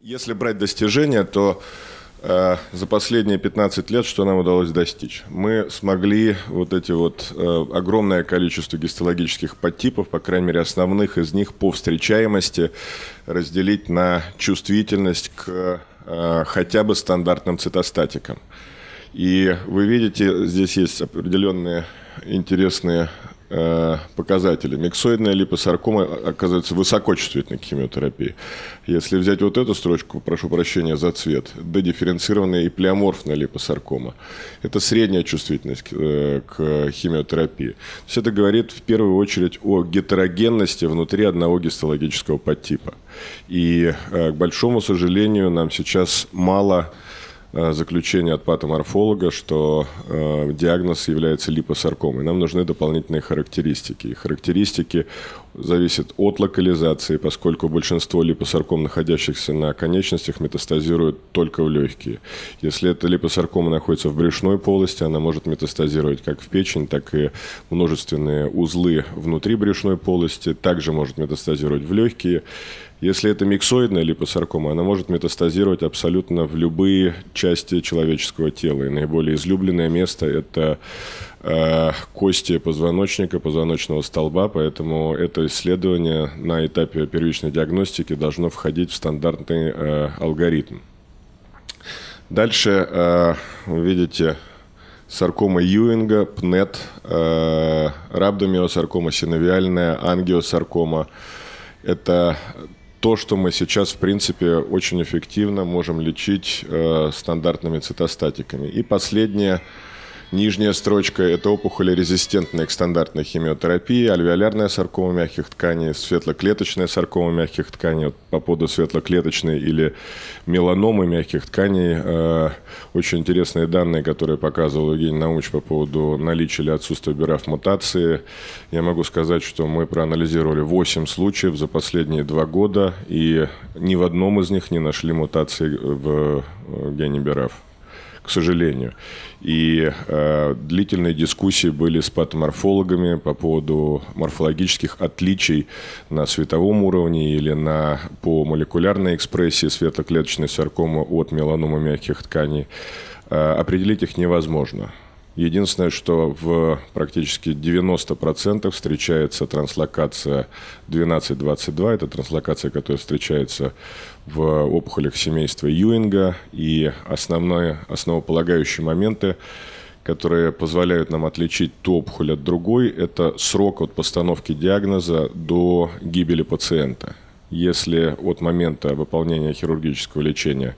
Если брать достижения, то за последние 15 лет что нам удалось достичь? Мы смогли огромное количество гистологических подтипов, по крайней мере основных из них по встречаемости, разделить на чувствительность к хотя бы стандартным цитостатикам. И вы видите, здесь есть определенные интересные показатели. Миксоидная липосаркома оказывается высокочувствительной к химиотерапии. Если взять вот эту строчку, прошу прощения за цвет, дедифференцированная и плеоморфная липосаркома, это средняя чувствительность к химиотерапии. То есть это говорит в первую очередь о гетерогенности внутри одного гистологического подтипа. И, к большому сожалению, нам сейчас мало заключение от патоморфолога, что диагноз является липосаркомой. Нам нужны дополнительные характеристики. И характеристики зависят от локализации, поскольку большинство липосарком, находящихся на конечностях, метастазируют только в легкие. Если эта липосаркома находится в брюшной полости, она может метастазировать как в печень, так и множественные узлы внутри брюшной полости, также может метастазировать в легкие. Если это миксоидная липосаркома, она может метастазировать абсолютно в любые части человеческого тела. И наиболее излюбленное место – это кости позвоночника, позвоночного столба, поэтому это исследование на этапе первичной диагностики должно входить в стандартный алгоритм. Дальше вы видите саркома Юинга, ПНЕТ, рhabdomyosаркома синовиальная, ангиосаркома. Это то, что мы сейчас, в принципе, очень эффективно можем лечить стандартными цитостатиками. И последняя, нижняя строчка – это опухоли, резистентные к стандартной химиотерапии, альвеолярная саркома мягких тканей, светлоклеточная саркома мягких тканей. По поводу светлоклеточной или меланомы мягких тканей очень интересные данные, которые показывал Евгений Наумович по поводу наличия или отсутствия BRAF-мутации. Я могу сказать, что мы проанализировали 8 случаев за последние 2 года, и ни в одном из них не нашли мутации в гене BRAF, к сожалению. И длительные дискуссии были с патоморфологами по поводу морфологических отличий на световом уровне или по молекулярной экспрессии светлоклеточной саркомы от меланомы мягких тканей. Определить их невозможно. Единственное, что в практически 90% встречается транслокация 12-22. Это транслокация, которая встречается в опухолях семейства Юинга. И основополагающие моменты, которые позволяют нам отличить ту опухоль от другой, это срок от постановки диагноза до гибели пациента. Если от момента выполнения хирургического лечения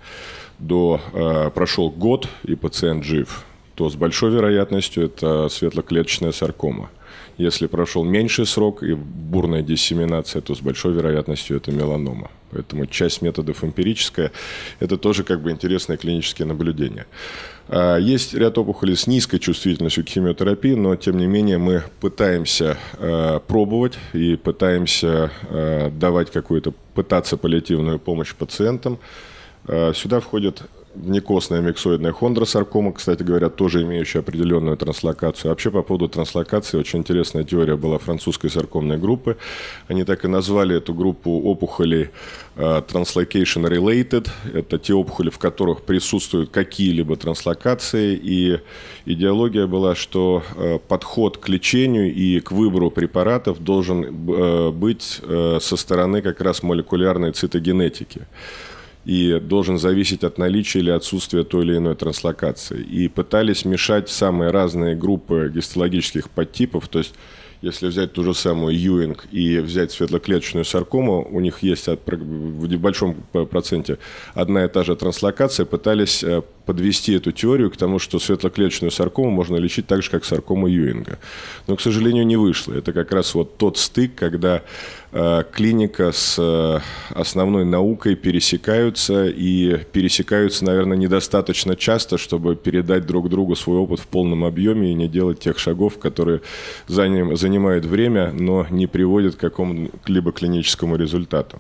прошел год и пациент жив, то с большой вероятностью это светлоклеточная саркома. Если прошел меньший срок и бурная диссеминация, то с большой вероятностью это меланома. Поэтому часть методов эмпирическая – это тоже интересные клинические наблюдения. Есть ряд опухолей с низкой чувствительностью к химиотерапии, но тем не менее мы пытаемся пробовать и пытаемся давать пытаться паллиативную помощь пациентам. Сюда входит внекостная миксоидная хондросаркома, кстати говоря, тоже имеющая определенную транслокацию. Вообще по поводу транслокации очень интересная теория была французской саркомной группы. Они так и назвали эту группу опухолей translocation related. Это те опухоли, в которых присутствуют какие-либо транслокации. И идеология была, что подход к лечению и к выбору препаратов должен быть со стороны как раз молекулярной цитогенетики и должен зависеть от наличия или отсутствия той или иной транслокации. И пытались мешать самые разные группы гистологических подтипов, то есть если взять ту же самую Юинг и взять светлоклеточную саркому, у них есть в большом проценте одна и та же транслокация, пытались подвести эту теорию к тому, что светлоклеточную саркому можно лечить так же, как саркому Юинга. Но, к сожалению, не вышло. Это как раз тот стык, когда клиника с основной наукой пересекаются, и пересекаются, наверное, недостаточно часто, чтобы передать друг другу свой опыт в полном объеме и не делать тех шагов, которые занимают время, но не приводят к какому-либо клиническому результату.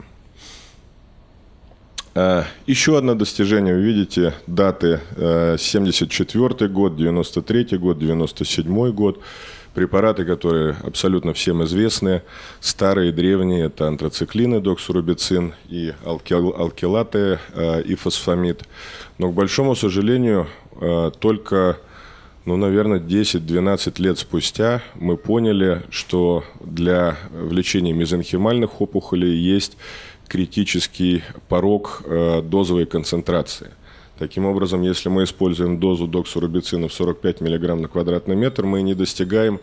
Еще одно достижение, вы видите, даты 74 год, 93 год, 97 год. препараты, которые абсолютно всем известны, старые, древние, это антрациклины, доксурубицин, и алкилаты, и фосфамид. Но, к большому сожалению, только, наверное, 10-12 лет спустя мы поняли, что для лечения мезенхимальных опухолей есть критический порог дозовой концентрации. Таким образом, если мы используем дозу доксурубицина в 45 мг на квадратный метр, мы не достигаем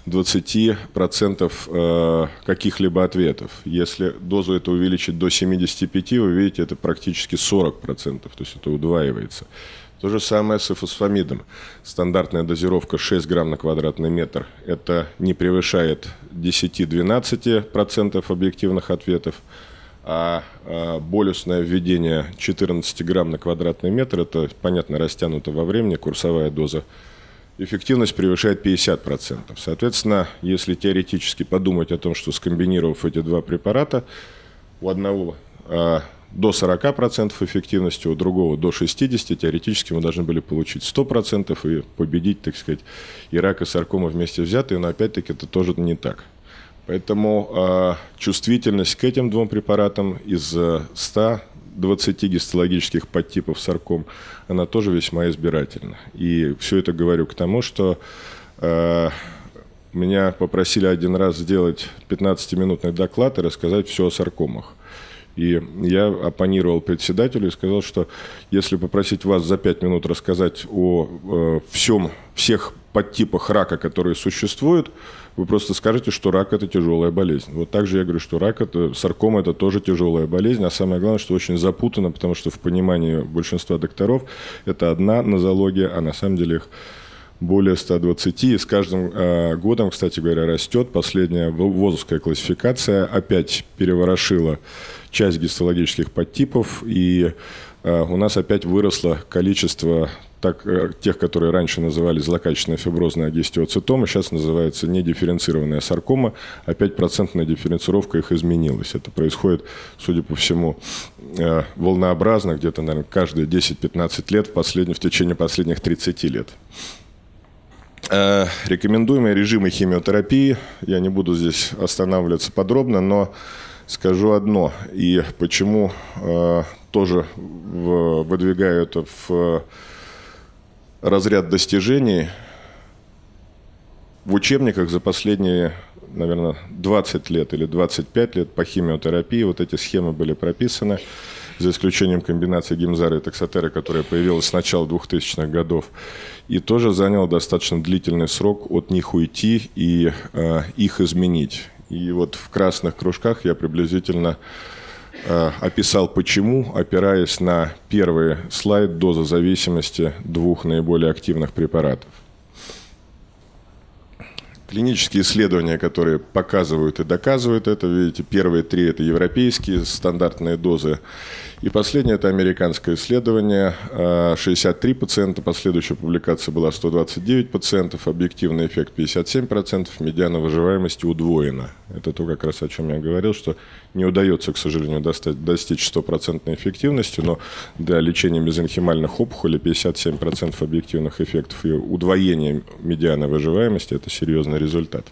20% каких-либо ответов. Если дозу это увеличить до 75, вы видите, это практически 40%, то есть это удваивается. То же самое с фосфамидом. Стандартная дозировка 6 грамм на квадратный метр. Это не превышает 10-12% объективных ответов. А болюсное введение 14 грамм на квадратный метр, это, понятно, растянуто во времени, курсовая доза, эффективность превышает 50%. Соответственно, если теоретически подумать о том, что скомбинировав эти два препарата, у одного до 40% эффективности, у другого до 60%, теоретически мы должны были получить 100% и победить, так сказать, и рак, и саркома вместе взятые, но опять-таки это тоже не так. Поэтому чувствительность к этим двум препаратам из 120 гистологических подтипов сарком, она тоже весьма избирательна. И все это говорю к тому, что меня попросили один раз сделать 15-минутный доклад и рассказать все о саркомах. И я оппонировал председателю и сказал, что если попросить вас за 5 минут рассказать о всех подтипах рака, которые существуют, вы просто скажете, что рак – это тяжелая болезнь. Вот так же я говорю, что саркома – это тоже тяжелая болезнь, а самое главное, что очень запутано, потому что в понимании большинства докторов это одна нозология, а на самом деле их более 120. И с каждым годом, кстати говоря, растет. Последняя ВОЗовская классификация опять переворошила часть гистологических подтипов, и у нас опять выросло количество тех, которые раньше назывались злокачественная фиброзная гистиоцитома, сейчас называется недифференцированная саркома, опять процентная дифференцировка их изменилась. Это происходит, судя по всему, волнообразно, где-то, наверное, каждые 10-15 лет в течение последних 30 лет. Рекомендуемые режимы химиотерапии, я не буду здесь останавливаться подробно, но скажу одно, и почему тоже выдвигаю это в разряд достижений. В учебниках за последние, наверное, 20 лет или 25 лет по химиотерапии вот эти схемы были прописаны, за исключением комбинации гемзара и таксотеры, которая появилась с начала 2000-х годов. И тоже занял достаточно длительный срок от них уйти и их изменить. И вот в красных кружках я приблизительно описал почему, опираясь на первый слайд дозозависимости двух наиболее активных препаратов. Клинические исследования, которые показывают и доказывают это, видите, первые три – это европейские стандартные дозы. И последнее – это американское исследование, 63 пациента, последующая публикация была 129 пациентов, объективный эффект 57%, медиана выживаемости удвоена. Это то, как раз о чем я говорил, что не удается, к сожалению, достичь 100% эффективности, но для лечения мезенхимальных опухолей 57% объективных эффектов и удвоение медианы выживаемости – это серьезный результат.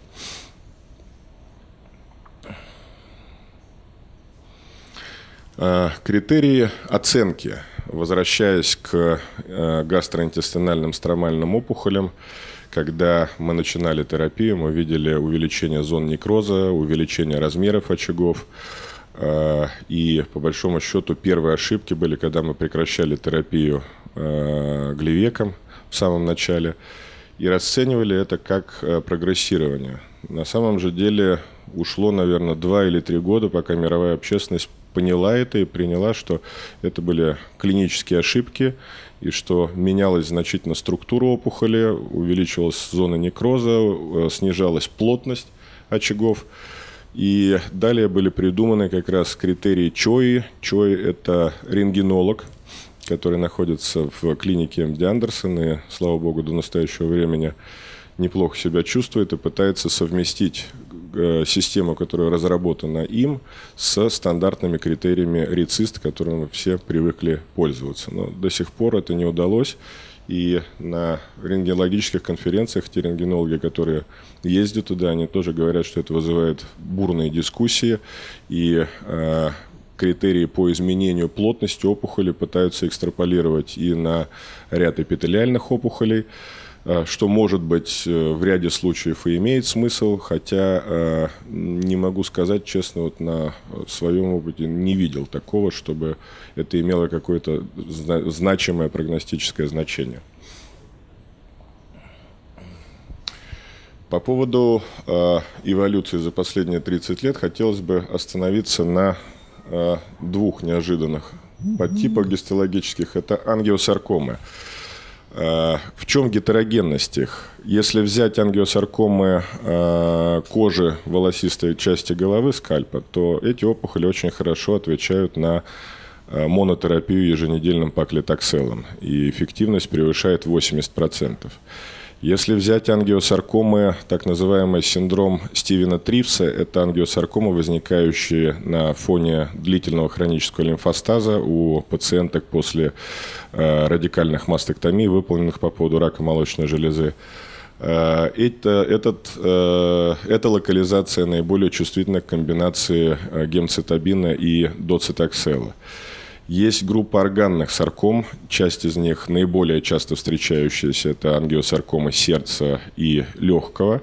Критерии оценки, возвращаясь к гастроинтестинальным стромальным опухолям, когда мы начинали терапию, мы видели увеличение зон некроза, увеличение размеров очагов. И по большому счету первые ошибки были, когда мы прекращали терапию глевеком в самом начале и расценивали это как прогрессирование. На самом же деле ушло, наверное, 2 или 3 года, пока мировая общественность поняла это и приняла, что это были клинические ошибки, и что менялась значительно структура опухоли, увеличивалась зона некроза, снижалась плотность очагов. И далее были придуманы как раз критерии ЧОИ. ЧОИ – это рентгенолог, который находится в клинике МD Андерсон, и, слава богу, до настоящего времени неплохо себя чувствует и пытается совместить систему, которая разработана им, с стандартными критериями РИЦИСТ, которыми все привыкли пользоваться. Но до сих пор это не удалось. И на рентгенологических конференциях те рентгенологи, которые ездят туда, они тоже говорят, что это вызывает бурные дискуссии. И критерии по изменению плотности опухоли пытаются экстраполировать и на ряд эпителиальных опухолей, что, может быть, в ряде случаев и имеет смысл, хотя не могу сказать, честно, вот на своем опыте не видел такого, чтобы это имело какое-то значимое прогностическое значение. По поводу эволюции за последние 30 лет хотелось бы остановиться на двух неожиданных подтипах гистологических. Это ангиосаркомы. В чем гетерогенность их? Если взять ангиосаркомы кожи волосистой части головы, скальпа, то эти опухоли очень хорошо отвечают на монотерапию еженедельным паклитокселом, и эффективность превышает 80%. Если взять ангиосаркомы, так называемый синдром Стивена-Тривса, это ангиосаркомы, возникающие на фоне длительного хронического лимфостаза у пациенток после радикальных мастектомий, выполненных по поводу рака молочной железы. Эта локализация наиболее чувствительна к комбинации гемцитабина и доцитоксела. Есть группа органных сарком, часть из них наиболее часто встречающаяся, это ангиосаркомы сердца и легкого.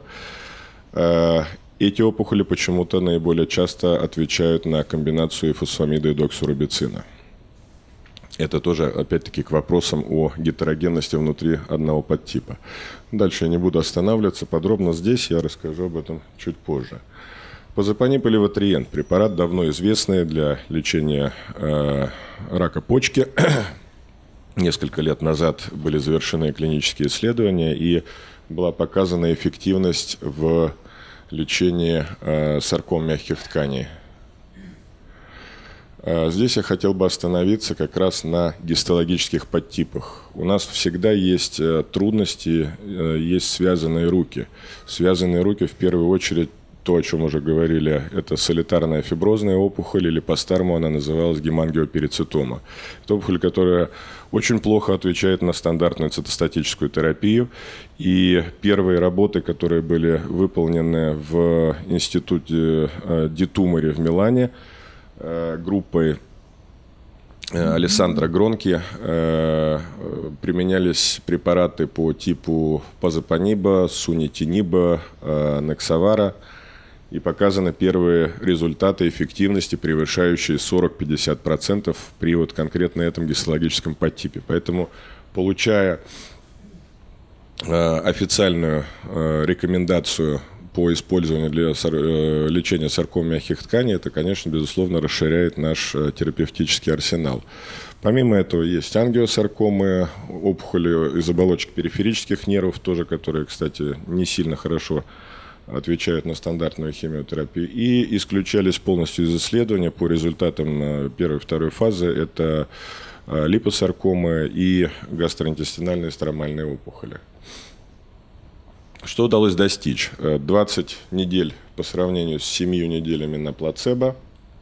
Эти опухоли почему-то наиболее часто отвечают на комбинацию фосфамида и доксурубицина. Это тоже, опять-таки, к вопросам о гетерогенности внутри одного подтипа. Дальше я не буду останавливаться подробно здесь, я расскажу об этом чуть позже. Позапанип или ватриент – препарат, давно известный для лечения рака почки. Несколько лет назад были завершены клинические исследования, и была показана эффективность в лечении сарком мягких тканей. Здесь я хотел бы остановиться как раз на гистологических подтипах. У нас всегда есть трудности, есть связанные руки. Связанные руки, в первую очередь, то, о чем уже говорили, это солитарная фиброзная опухоль, или по-старому она называлась гемангиоперицитома. Это опухоль, которая очень плохо отвечает на стандартную цитостатическую терапию. И первые работы, которые были выполнены в институте Ди-Тумори в Милане, группой Алессандро Гронки, применялись препараты по типу пазопаниба, сунитиниба, нексавара, и показаны первые результаты эффективности, превышающие 40-50% при вот конкретно этом гистологическом подтипе. Поэтому, получая официальную рекомендацию по использованию для лечения сарком мягких тканей, это, конечно, безусловно, расширяет наш терапевтический арсенал. Помимо этого есть ангиосаркомы, опухоли из оболочек периферических нервов, тоже, которые, кстати, не сильно хорошо отвечают на стандартную химиотерапию, и исключались полностью из исследования по результатам первой и второй фазы. Это липосаркомы и гастроинтестинальные стромальные опухоли. Что удалось достичь? 20 недель по сравнению с 7 неделями на плацебо.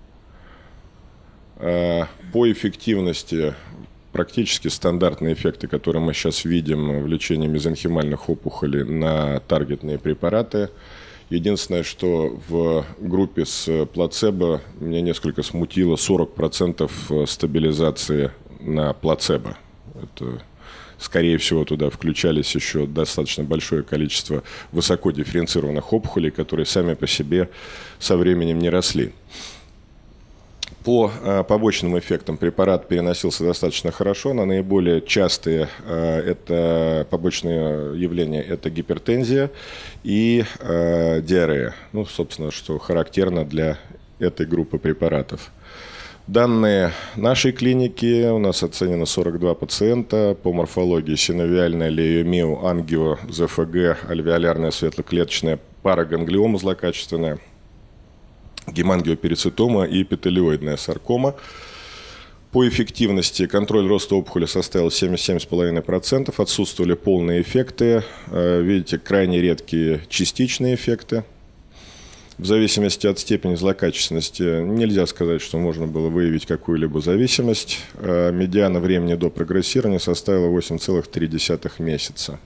По эффективности практически стандартные эффекты, которые мы сейчас видим в лечении мезенхимальных опухолей на таргетные препараты. Единственное, что в группе с плацебо меня несколько смутило 40% стабилизации на плацебо. Это, скорее всего, туда включались еще достаточно большое количество высоко дифференцированных опухолей, которые сами по себе со временем не росли. По побочным эффектам препарат переносился достаточно хорошо. На наиболее частые это побочные явления – это гипертензия и диарея. Ну, собственно, что характерно для этой группы препаратов. Данные нашей клиники, у нас оценено 42 пациента по морфологии: синовиальная лейомио, ангио, ЗФГ, альвеолярная светлоклеточная параганглиома злокачественная, гемангиоперицитома и эпителиоидная саркома. По эффективности контроль роста опухоли составил 77,5%, отсутствовали полные эффекты, видите, крайне редкие частичные эффекты. В зависимости от степени злокачественности нельзя сказать, что можно было выявить какую-либо зависимость. Медиана времени до прогрессирования составила 8,3 месяца.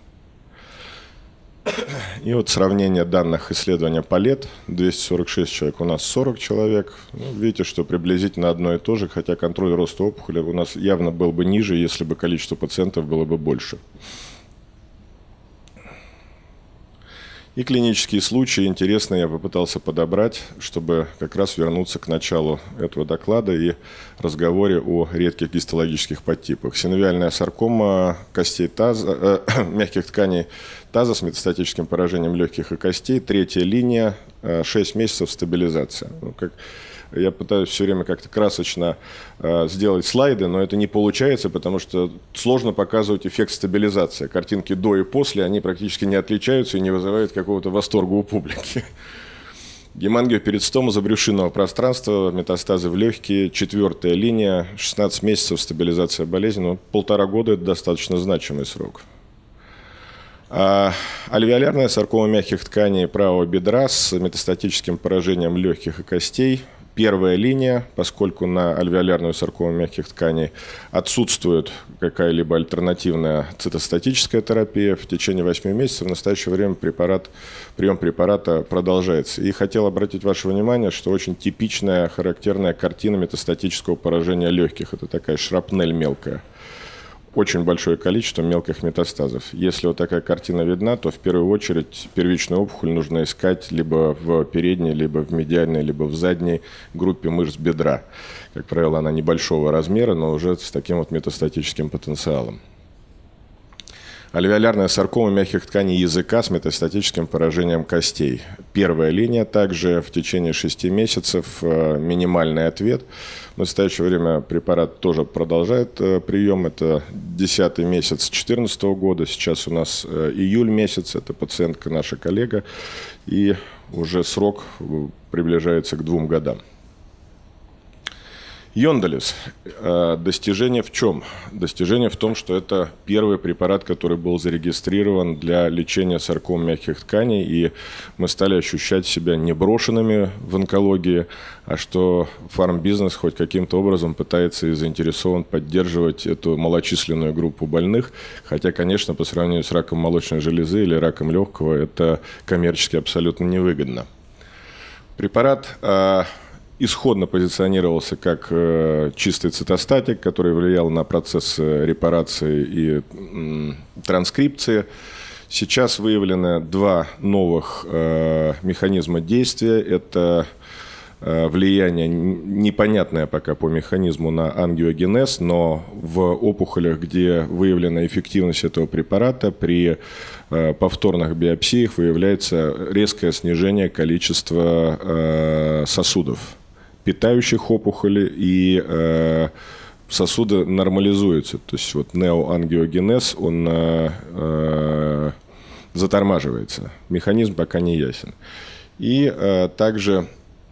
И вот сравнение данных исследования Палет. 246 человек, у нас 40 человек. Ну, видите, что приблизительно одно и то же, хотя контроль роста опухоли у нас явно был бы ниже, если бы количество пациентов было бы больше. И клинические случаи, интересно, я попытался подобрать, чтобы как раз вернуться к началу этого доклада и разговоре о редких гистологических подтипах. Синовиальная саркома костей таза, мягких тканей таза с метастатическим поражением легких и костей. Третья линия, 6 месяцев стабилизация. Ну, я пытаюсь все время как-то красочно сделать слайды, но это не получается, потому что сложно показывать эффект стабилизации. Картинки до и после, они практически не отличаются и не вызывают какого-то восторга у публики. Гемангиоперистома забрюшинного пространства, метастазы в легкие, 4-я линия, 16 месяцев стабилизация болезни, но 1,5 года – это достаточно значимый срок. Альвеолярная саркома мягких тканей правого бедра с метастатическим поражением легких и костей. Первая линия, поскольку на альвеолярную саркому мягких тканей отсутствует какая-либо альтернативная цитостатическая терапия, в течение 8 месяцев в настоящее время прием препарата продолжается. И хотел обратить ваше внимание, что очень типичная, характерная картина метастатического поражения легких. Это такая шрапнель мелкая. Очень большое количество мелких метастазов. Если вот такая картина видна, то в первую очередь первичную опухоль нужно искать либо в передней, либо в медиальной, либо в задней группе мышц бедра. Как правило, она небольшого размера, но уже с таким вот метастатическим потенциалом. Альвеолярная саркома мягких тканей языка с метастатическим поражением костей. Первая линия также в течение 6 месяцев, минимальный ответ. В настоящее время препарат тоже продолжает прием. Это 10-й месяц 2014 года. Сейчас у нас июль месяц. Это пациентка, наша коллега. И уже срок приближается к 2 годам. Йонделис. Достижение в чем? Достижение в том, что это первый препарат, который был зарегистрирован для лечения сарком мягких тканей, и мы стали ощущать себя не брошенными в онкологии, а что фармбизнес хоть каким-то образом пытается и заинтересован поддерживать эту малочисленную группу больных, хотя, конечно, по сравнению с раком молочной железы или раком легкого это коммерчески абсолютно невыгодно. Препарат исходно позиционировался как чистый цитостатик, который влиял на процесс репарации и транскрипции. Сейчас выявлены 2 новых механизма действия. Это влияние непонятное пока по механизму на ангиогенез, но в опухолях, где выявлена эффективность этого препарата, при повторных биопсиях выявляется резкое снижение количества сосудов, питающих опухоли, и сосуды нормализуются. То есть вот неоангиогенез, он затормаживается. Механизм пока не ясен. И также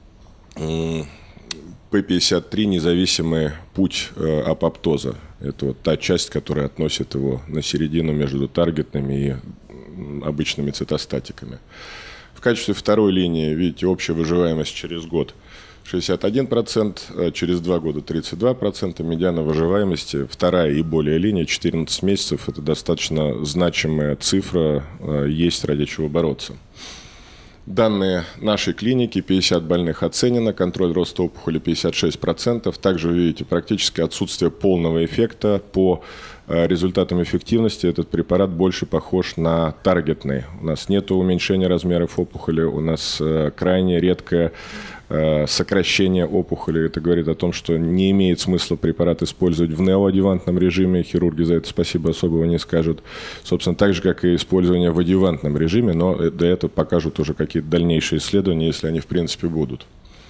P53 независимый путь апоптоза. Это вот та часть, которая относит его на середину между таргетными и обычными цитостатиками. В качестве второй линии, видите, общая выживаемость через год 61%, через 2 года 32%, медиана выживаемости, вторая и более линия 14 месяцев, это достаточно значимая цифра, есть ради чего бороться. Данные нашей клиники, 50 больных оценено, контроль роста опухоли 56%. Также вы видите практически отсутствие полного эффекта. По результатам эффективности этот препарат больше похож на таргетный. У нас нет уменьшения размеров опухоли, у нас крайне редкое сокращение опухоли. Это говорит о том, что не имеет смысла препарат использовать в неоадъювантном режиме. Хирурги за это спасибо особого не скажут. Собственно, так же, как и использование в адъювантном режиме, но до этого покажут уже какие-то дальнейшие исследования, если они в принципе будут.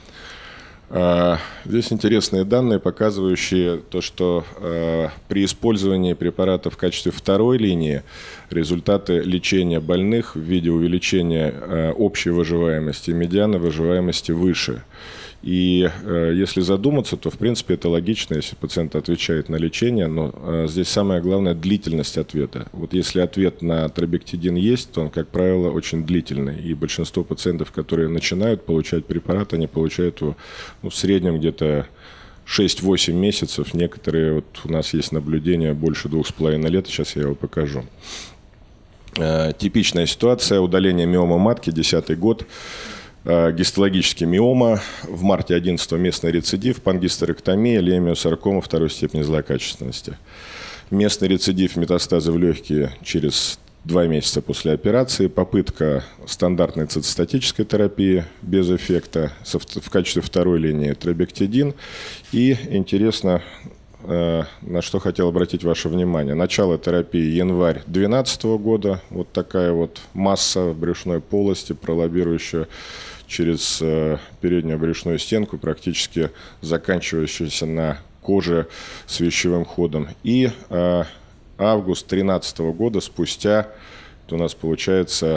Здесь интересные данные, показывающие то, что при использовании препарата в качестве второй линии результаты лечения больных в виде увеличения общей выживаемости и медианы выживаемости выше. И если задуматься, то, в принципе, это логично, если пациент отвечает на лечение, но здесь самое главное – длительность ответа. Вот если ответ на трабектидин есть, то он, как правило, очень длительный. И большинство пациентов, которые начинают получать препарат, они получают его в среднем где-то 6-8 месяцев. Некоторые, вот у нас есть наблюдение больше 2,5 лет, сейчас я его покажу. Типичная ситуация – удаление миомы матки, 10-й год. Гистологический миома, в марте 11 местный рецидив, пангистерэктомия, леймиосаркома второй степени злокачественности. Местный рецидив, метастазы в легкие через 2 месяца после операции, попытка стандартной цитостатической терапии без эффекта, в качестве второй линии трабектидин. И интересно, на что хотел обратить ваше внимание. Начало терапии январь 2012 года. Вот такая вот масса в брюшной полости, пролоббирующая через переднюю брюшную стенку, практически заканчивающаяся на коже с вещевым ходом. И август 2013 года, спустя, у нас получается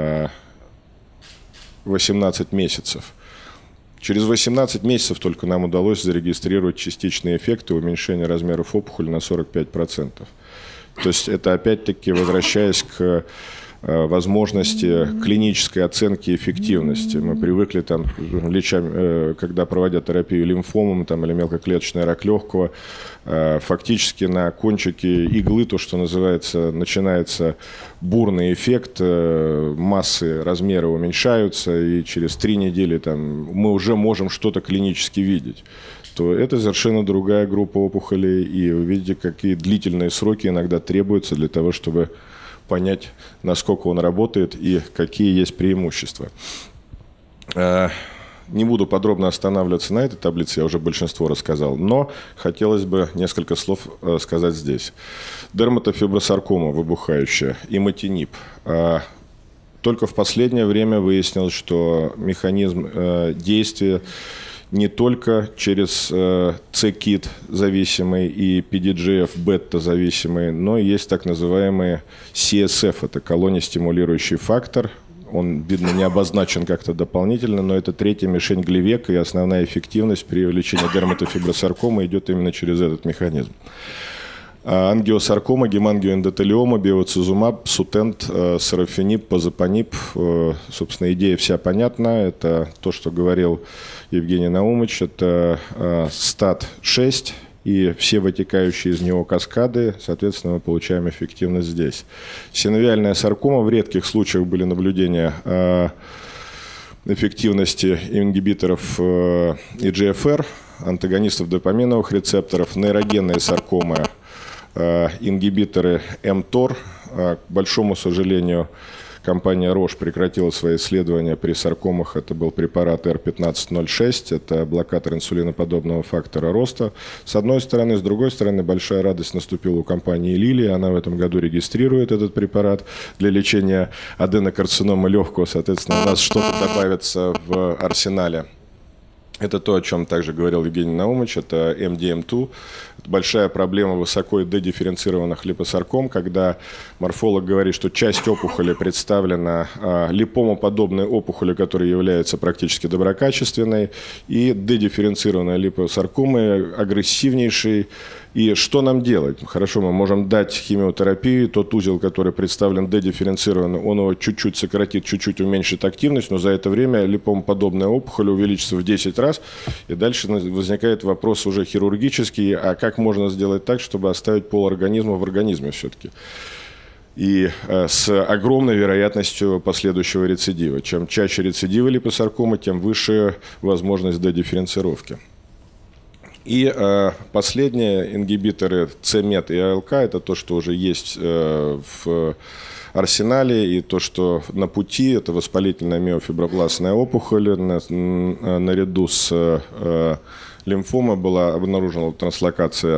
18 месяцев. Через 18 месяцев только нам удалось зарегистрировать частичные эффекты уменьшения размеров опухоли на 45%. То есть это опять-таки, возвращаясь к возможности клинической оценки эффективности. Мы привыкли, там, когда проводят терапию лимфомом там, или мелкоклеточный рак легкого, фактически на кончике иглы, то, что называется, начинается бурный эффект, массы, размеры уменьшаются, и через 3 недели там, мы уже можем что-то клинически видеть. То это совершенно другая группа опухолей, и вы видите, какие длительные сроки иногда требуются для того, чтобы понять, насколько он работает и какие есть преимущества. Не буду подробно останавливаться на этой таблице, я уже большинство рассказал, но хотелось бы несколько слов сказать здесь. Дерматофибросаркома выбухающая, имотинип. Только в последнее время выяснилось, что механизм действия не только через C-KIT зависимый и PDGF-бета зависимый, но и есть так называемый CSF, это колония-стимулирующий фактор. Он, видно, не обозначен как-то дополнительно, но это третья мишень Глевека, и основная эффективность при лечении дерматофибросаркомы идет именно через этот механизм. Ангиосаркома, гемангиоэндотелиома, бевацизумаб, сутент, сарафенип, пазопанип. Собственно, идея вся понятна. Это то, что говорил Евгений Наумович. Это стат-6 и все вытекающие из него каскады. Соответственно, мы получаем эффективность здесь. Синовиальная саркома. В редких случаях были наблюдения эффективности ингибиторов EGFR, антагонистов допаминовых рецепторов, нейрогенные саркомы, ингибиторы mTOR. К большому сожалению, компания Roche прекратила свои исследования при саркомах. Это был препарат R1506, это блокатор инсулиноподобного фактора роста. С одной стороны. С другой стороны, большая радость наступила у компании Lilly. Она в этом году регистрирует этот препарат для лечения аденокарциномы легкого. Соответственно, у нас что-то добавится в арсенале. Это то, о чем также говорил Евгений Наумович, это MDM2. Это большая проблема высоко дедифференцированных липосарком, когда морфолог говорит, что часть опухоли представлена липомоподобной опухолью, которая является практически доброкачественной, и дедифференцированная липосаркома агрессивнейшей. И что нам делать? Хорошо, мы можем дать химиотерапию, тот узел, который представлен дедифференцированный, он его чуть-чуть сократит, чуть-чуть уменьшит активность, но за это время липомоподобная опухоль увеличится в 10 раз, и дальше возникает вопрос уже хирургический, а как можно сделать так, чтобы оставить полорганизма в организме все-таки? И с огромной вероятностью последующего рецидива. Чем чаще рецидивы липосаркомы, тем выше возможность дедифференцировки. И последние ингибиторы C-MET и АЛК – это то, что уже есть в арсенале, и то, что на пути – это воспалительная миофибробластная опухоль. Наряду с лимфомой была обнаружена транслокация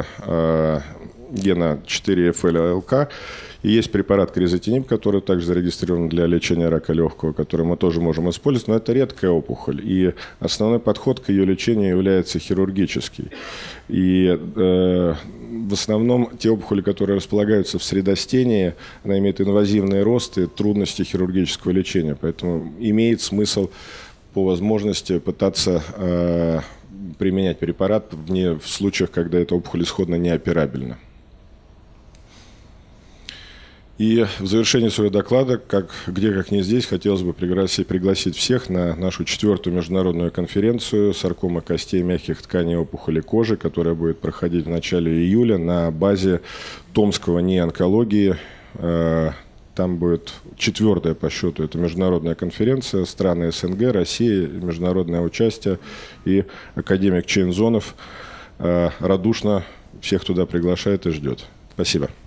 гена 4FL-АЛК. И есть препарат кризотинип, который также зарегистрирован для лечения рака легкого, который мы тоже можем использовать, но это редкая опухоль. И основной подход к ее лечению является хирургический. И в основном те опухоли, которые располагаются в средостении, она имеет инвазивный рост и трудности хирургического лечения. Поэтому имеет смысл по возможности пытаться применять препарат в случаях, когда эта опухоль исходно неоперабельна. И в завершении своего доклада, где как не здесь, хотелось бы пригласить всех на нашу 4-ю международную конференцию «Саркома костей, мягких тканей, опухоли кожи», которая будет проходить в начале июля на базе Томского НИИ онкологии. Там будет 4-я по счету, это международная конференция, страны СНГ, Россия, международное участие, и академик Чейнзонов радушно всех туда приглашает и ждет. Спасибо.